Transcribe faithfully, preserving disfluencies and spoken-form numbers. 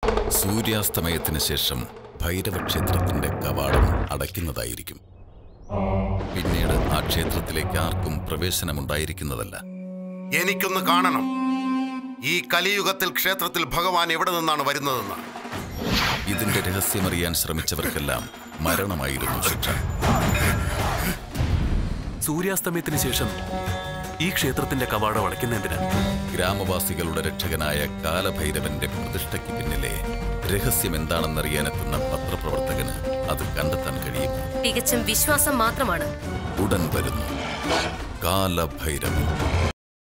സൂര്യാസ്തമയത്തിന് ശേഷം ഭൈരവ ക്ഷേത്രത്തിന്റെ കവാടം അടയ്ക്കുന്നതായിരിക്കും. പിന്നീട് ആ ക്ഷേത്രത്തിലേക്ക് ആർക്കും പ്രവേശനമുണ്ടായിരിക്കുന്നതല്ല. എനിക്കൊന്ന് കാണണം, ഈ കലിയുഗത്തിൽ ക്ഷേത്രത്തിൽ ഭഗവാൻ എവിടെ നിന്നാണ് വരുന്നതെന്ന്. ഇതിന്റെ രഹസ്യമറിയാൻ ശ്രമിച്ചവർക്കെല്ലാം മരണമായിരുന്നു ശിക്ഷ. സൂര്യാസ്തമയത്തിന് ശേഷം ഈ ക്ഷേത്രത്തിന്റെ കവാടം അടയ്ക്കുന്നതിന് ഗ്രാമവാസികളുടെ രക്ഷകനായ കാലഭൈരവന്റെ പ്രതിഷ്ഠയ്ക്ക് പിന്നിലെ രഹസ്യം എന്താണെന്നറിയാനെത്തുന്ന പത്രപ്രവർത്തകന് അത് കണ്ടെത്താൻ കഴിയും. തികച്ചും വിശ്വാസം മാത്രമാണ്. ഉടൻ വരുന്നു കാലഭൈരവൻ.